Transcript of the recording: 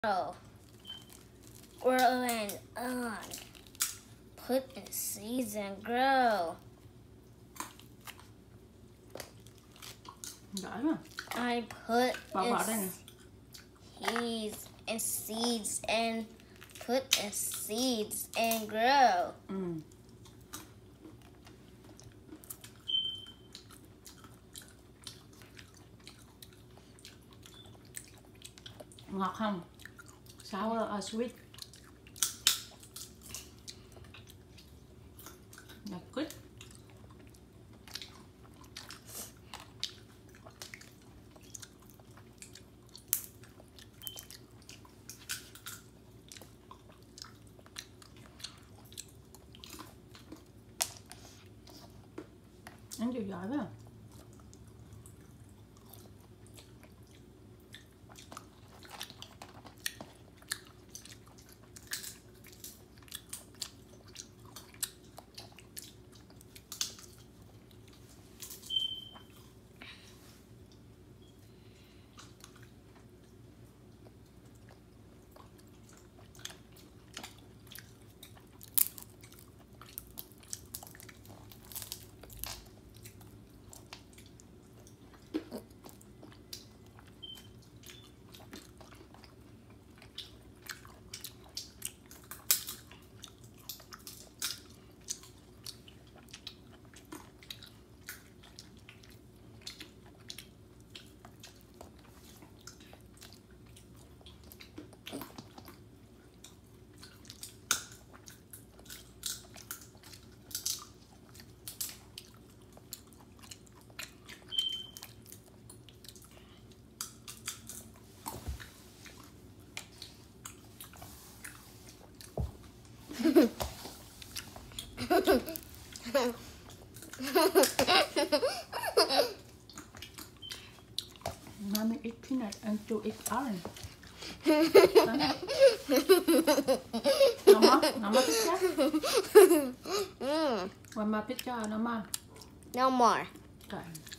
grow and on. Put in seeds and grow. Giỏi mà. I put Bỏ đây nè. in seeds and put in seeds and grow. Ngọt không? Sour or sweet? That's good. Anh chịu giỏi quá à. Mommy eat peanut and you eat orange. Nama pizza? One more pizza, no more. No more. Okay.